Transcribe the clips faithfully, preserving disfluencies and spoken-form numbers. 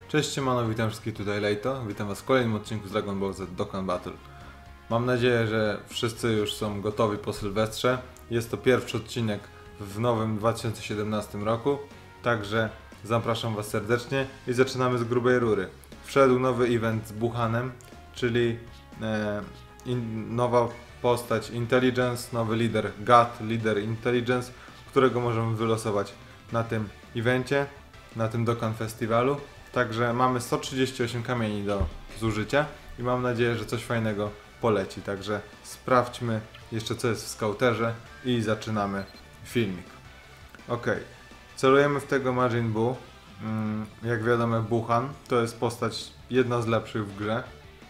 Cześć, siemano, witam wszystkich, tutaj Lejto. Witam was w kolejnym odcinku z Dragon Ball Z Dokkan Battle. Mam nadzieję, że wszyscy już są gotowi po Sylwestrze. Jest to pierwszy odcinek w nowym dwa tysiące siedemnastym roku, także zapraszam was serdecznie i zaczynamy z grubej rury. Wszedł nowy event z Buchanem, czyli e, in, nowa postać Intelligence, nowy lider God, lider Intelligence, którego możemy wylosować na tym evencie, na tym Dokkan Festiwalu. Także mamy sto trzydzieści osiem kamieni do zużycia i mam nadzieję, że coś fajnego poleci. Także sprawdźmy jeszcze, co jest w skauterze i zaczynamy filmik. Ok, celujemy w tego Majin Buu. Jak wiadomo, Buchan to jest postać jedna z lepszych w grze.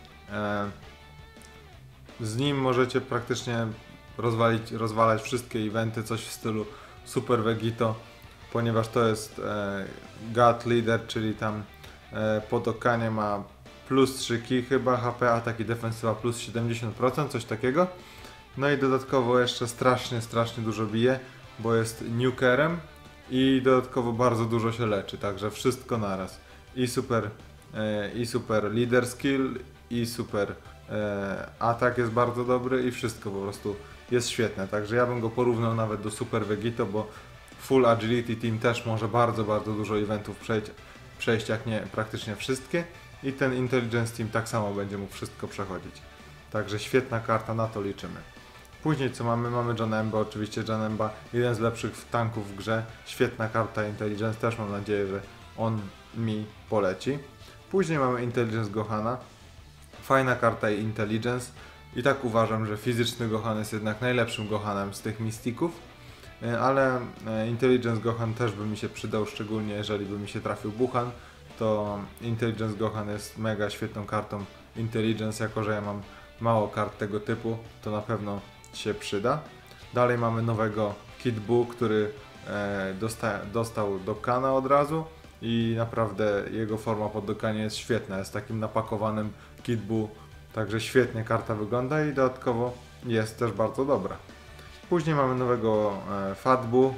Z nim możecie praktycznie rozwalić, rozwalać wszystkie eventy, coś w stylu Super Vegito, ponieważ to jest e, God Leader, czyli tam e, po Dokkanie ma plus trzy ki chyba, H P, atak i defensywa plus siedemdziesiąt procent, coś takiego. No i dodatkowo jeszcze strasznie, strasznie dużo bije, bo jest nukerem i dodatkowo bardzo dużo się leczy, także wszystko naraz. I super, e, i super leader skill, i super e, atak jest bardzo dobry i wszystko po prostu jest świetne. Także ja bym go porównał nawet do Super Vegito, bo Full Agility Team też może bardzo, bardzo dużo eventów przejść, przejść, jak nie praktycznie wszystkie. I ten Intelligence Team tak samo będzie mógł wszystko przechodzić. Także świetna karta, na to liczymy. Później co mamy? Mamy Janemba, oczywiście Janemba, jeden z lepszych tanków w grze. Świetna karta Intelligence, też mam nadzieję, że on mi poleci. Później mamy Intelligence Gohana. Fajna karta i Intelligence. I tak uważam, że fizyczny Gohan jest jednak najlepszym Gohanem z tych mistików. Ale Intelligence Gohan też by mi się przydał, szczególnie jeżeli by mi się trafił Buchan, to Intelligence Gohan jest mega świetną kartą Intelligence, jako że ja mam mało kart tego typu, to na pewno się przyda. Dalej mamy nowego Kid Buu, który dosta dostał Dokkana od razu i naprawdę jego forma pod Dokkanie jest świetna, jest takim napakowanym Kid Buu, także świetnie karta wygląda i dodatkowo jest też bardzo dobra. Później mamy nowego e, Fat Buu.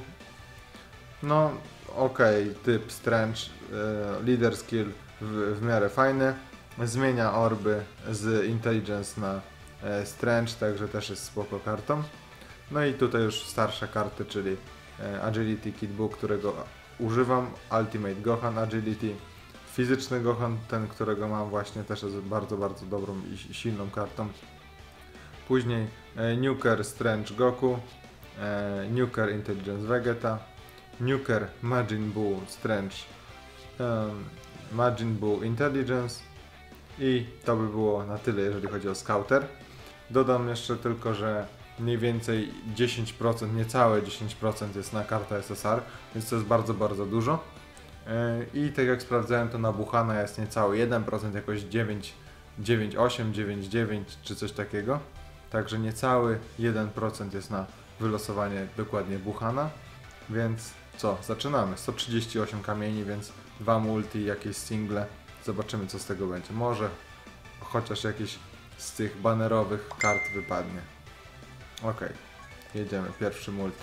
No okej, okay, typ Strange, e, leader skill w, w miarę fajny. Zmienia orby z Intelligence na e, Strange, także też jest spoko kartą. No i tutaj już starsze karty, czyli e, Agility Kid Buu, którego używam, Ultimate Gohan Agility, fizyczny Gohan, ten którego mam właśnie, też jest bardzo, bardzo dobrą i silną kartą. Później e, Nuker Strange Goku, e, Nuker Intelligence Vegeta, Nuker Majin Buu Strange, e, Majin Buu Intelligence i to by było na tyle, jeżeli chodzi o Scouter. Dodam jeszcze tylko, że mniej więcej dziesięć procent, niecałe dziesięć procent jest na kartę S S R, więc to jest bardzo, bardzo dużo. E, I tak jak sprawdzałem, to na Buchana jest niecały jeden procent, jakoś dziewięć, dziewięć osiem, dziewięć dziewięć czy coś takiego. Także niecały jeden procent jest na wylosowanie dokładnie Buchana. Więc co? Zaczynamy. sto trzydzieści osiem kamieni, więc dwa multi, jakieś single. Zobaczymy, co z tego będzie. Może chociaż jakiś z tych banerowych kart wypadnie. Ok, jedziemy. Pierwszy multi.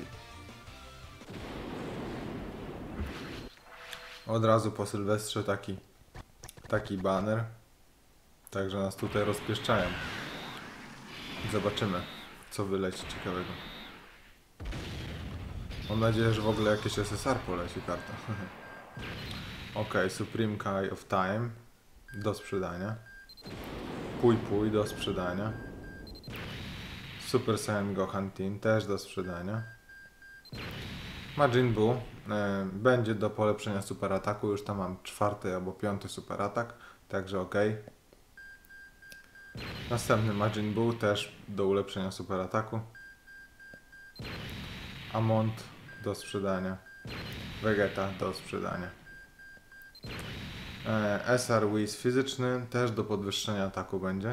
Od razu po Sylwestrze taki, taki baner. Także nas tutaj rozpieszczają. Zobaczymy, co wyleci ciekawego. Mam nadzieję, że w ogóle jakieś S S R poleci karta. Ok, Supreme Kai of Time do sprzedania. Puj Puj do sprzedania. Super Saiyan Gohan Teen też do sprzedania. Majin Buu e, będzie do polepszenia super ataku. Już tam mam czwarty albo piąty super atak, także ok. Następny Majin Buu też do ulepszenia super ataku. Amont do sprzedania. Vegeta do sprzedania. E, S R Whis fizyczny też do podwyższenia ataku będzie.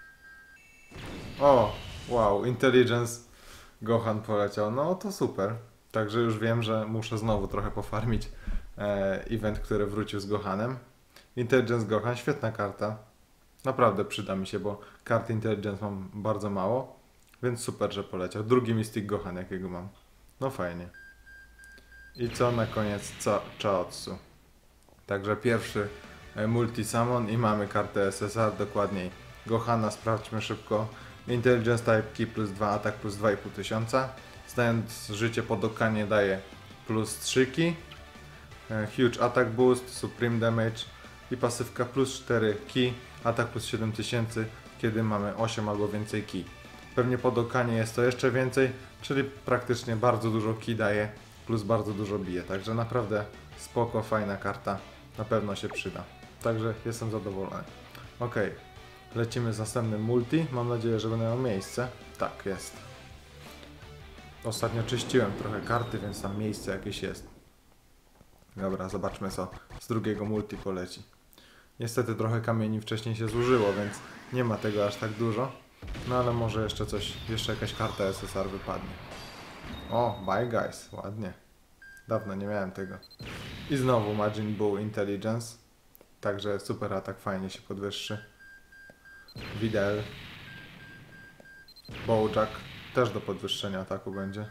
O, wow, Intelligence Gohan poleciał. No to super. Także już wiem, że muszę znowu trochę pofarmić e, event, który wrócił z Gohanem. Intelligence Gohan, świetna karta. Naprawdę przyda mi się, bo kart Intelligence mam bardzo mało, więc super, że poleciał. Drugi Mystic Gohan, jakiego mam. No fajnie. I co na koniec? Co? Chaozu. Także pierwszy Multi Summon i mamy kartę S S R, dokładniej Gohana, sprawdźmy szybko. Intelligence Type Key plus dwa, atak plus dwa i pół tysiąca. Znając życie po dokanie daje plus trzy key. Huge Attack Boost, Supreme Damage i pasywka plus cztery key, atak plus siedem tysięcy, kiedy mamy osiem albo więcej key. Pewnie po dokanie jest to jeszcze więcej, czyli praktycznie bardzo dużo key daje, plus bardzo dużo bije, także naprawdę spoko, fajna karta, na pewno się przyda. Także jestem zadowolony. Ok, lecimy z następnym multi, mam nadzieję, że będę miał miejsce. Tak, jest. Ostatnio czyściłem trochę karty, więc tam miejsce jakieś jest. Dobra, zobaczmy co z drugiego multi poleci. Niestety trochę kamieni wcześniej się zużyło, więc nie ma tego aż tak dużo. No ale może jeszcze coś, jeszcze jakaś karta S S R wypadnie. O, Bye Guys, ładnie. Dawno nie miałem tego. I znowu Majin Buu Intelligence. Także super atak fajnie się podwyższy. Videl. Bojack. Też do podwyższenia ataku będzie.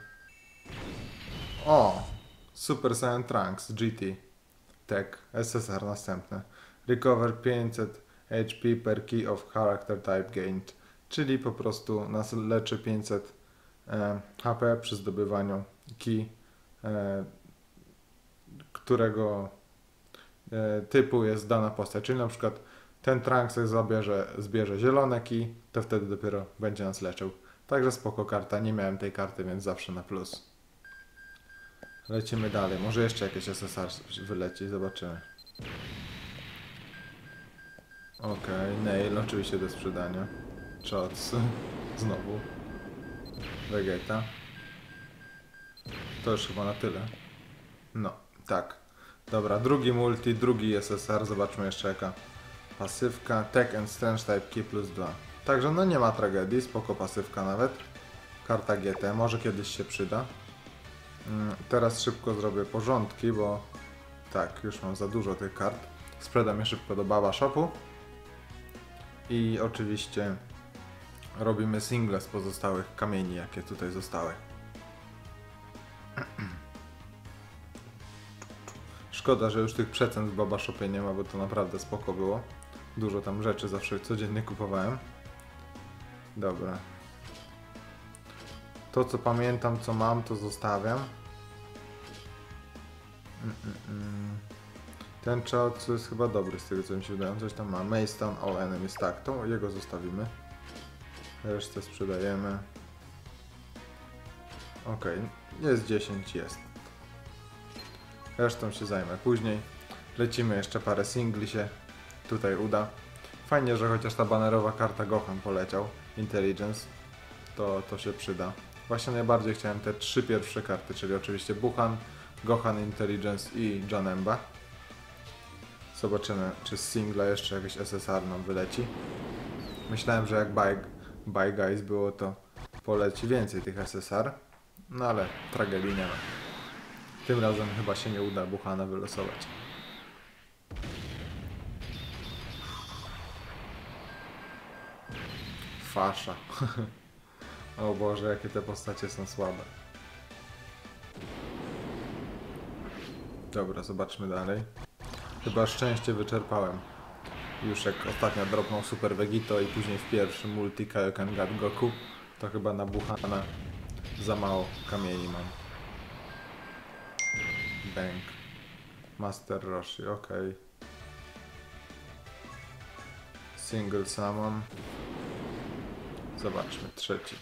O! Super Saiyan Trunks G T. Tech. S S R następne. Recover pięćset H P per key of character type gained. Czyli po prostu nas leczy pięćset e, H P przy zdobywaniu key, e, którego e, typu jest dana postać. Czyli na przykład ten Trunks jak zabierze, zbierze zielone key, to wtedy dopiero będzie nas leczył. Także spoko karta. Nie miałem tej karty, więc zawsze na plus. Lecimy dalej. Może jeszcze jakieś S S R wyleci. Zobaczymy. Okej, okay. Nail oczywiście do sprzedania. Shots. Znowu. Vegeta. To już chyba na tyle. No, tak. Dobra, drugi multi, drugi S S R. Zobaczmy jeszcze jaka pasywka. Tech and Strength Type Key plus dwa. Także no nie ma tragedii. Spoko pasywka nawet. Karta G T. Może kiedyś się przyda. Teraz szybko zrobię porządki, bo tak, już mam za dużo tych kart. Sprzedam je szybko do Baba Shopu. I oczywiście robimy single z pozostałych kamieni, jakie tutaj zostały. Szkoda, że już tych przecen w Baba Shopie nie ma, bo to naprawdę spoko było. Dużo tam rzeczy zawsze codziennie kupowałem. Dobra. To co pamiętam, co mam, to zostawiam. Mm, mm, mm. Ten czat jest chyba dobry z tego co mi się wydaje. Coś tam ma. Maystone All Enemies. Tak, to jego zostawimy. Resztę sprzedajemy. Ok, jest dziesięć, jest. Resztą się zajmę później. Lecimy jeszcze parę singli się tutaj uda. Fajnie, że chociaż ta banerowa karta Gohan poleciał. Intelligence. To, to się przyda. Właśnie najbardziej chciałem te trzy pierwsze karty, czyli oczywiście Buhan, Gohan Intelligence i Janemba. Zobaczymy, czy z singla jeszcze jakiś S S R nam wyleci. Myślałem, że jak Bye, Bye Guys było, to poleci więcej tych S S R. No ale tragedii nie ma. Tym razem chyba się nie uda Buhana wylosować. Fasza. O Boże, jakie te postacie są słabe. Dobra, zobaczmy dalej. Chyba szczęście wyczerpałem. Już jak ostatnio dropnął Super Vegito i później w pierwszym multi Kaioken God Goku, to chyba na Buhana za mało kamieni mam. Bank. Master Roshi, ok. Single Summon. Zobaczmy, trzeci.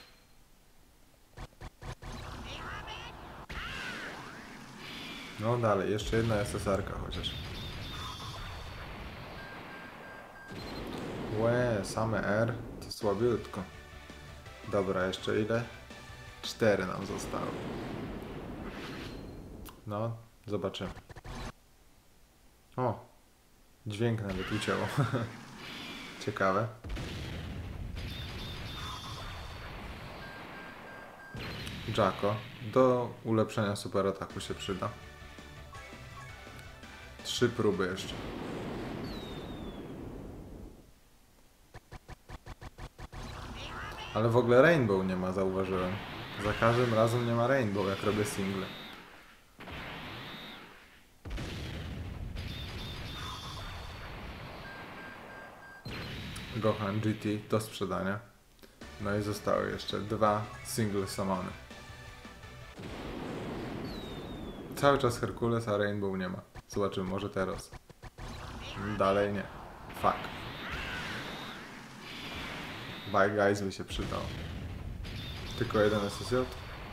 No dalej, jeszcze jedna S S R-ka chociaż. Łe, same R, to słabiutko. Dobra, jeszcze ile? Cztery nam zostało. No, zobaczymy. O, dźwięk nawet ucięło. Ciekawe. Jacko, do ulepszenia super ataku się przyda. Trzy próby jeszcze. Ale w ogóle Rainbow nie ma, zauważyłem. Za każdym razem nie ma Rainbow, jak robię single. Gohan G T do sprzedania. No i zostały jeszcze dwa single summony. Cały czas Herkules, a Rainbow nie ma. Zobaczymy, może teraz. Dalej nie. Fuck. Bye Guys by się przydał. Tylko jeden S S J.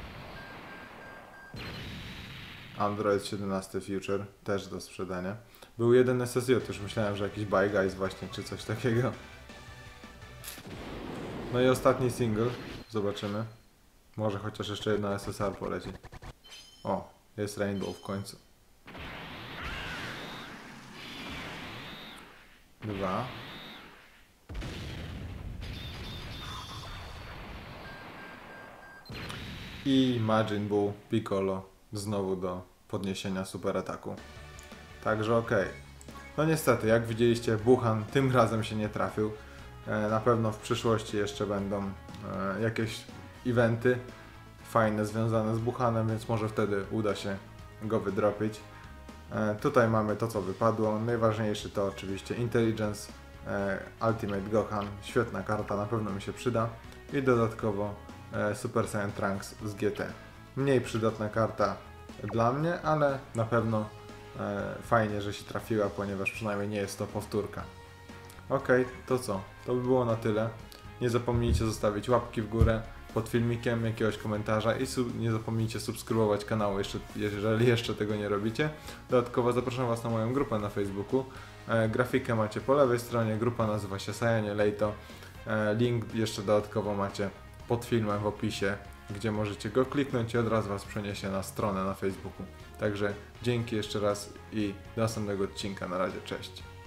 Android siedemnaście Future też do sprzedania. Był jeden S S J, już myślałem, że jakiś Bye Guys właśnie, czy coś takiego. No i ostatni single. Zobaczymy. Może chociaż jeszcze jedna S S R poleci. O, jest Rainbow w końcu. Dwa. I Majin Buu Piccolo znowu do podniesienia super ataku. Także okej. Okay. No niestety, jak widzieliście, Buchan tym razem się nie trafił. E, na pewno w przyszłości jeszcze będą e, jakieś eventy fajne związane z Buchanem, więc może wtedy uda się go wydropić. E, tutaj mamy to, co wypadło. Najważniejszy to oczywiście Intelligence, e, Ultimate Gohan. Świetna karta, na pewno mi się przyda. I dodatkowo e, Super Saiyan Trunks z G T. Mniej przydatna karta dla mnie, ale na pewno e, fajnie, że się trafiła, ponieważ przynajmniej nie jest to powtórka. Okej, okay, to co? To by było na tyle. Nie zapomnijcie zostawić łapki w górę pod filmikiem, jakiegoś komentarza i nie zapomnijcie subskrybować kanału, jeszcze, jeżeli jeszcze tego nie robicie. Dodatkowo zapraszam Was na moją grupę na Facebooku. E, grafikę macie po lewej stronie, grupa nazywa się Saiyanie Leito. E, link jeszcze dodatkowo macie pod filmem w opisie, gdzie możecie go kliknąć i od razu Was przeniesie na stronę na Facebooku. Także dzięki jeszcze raz i do następnego odcinka. Na razie, cześć.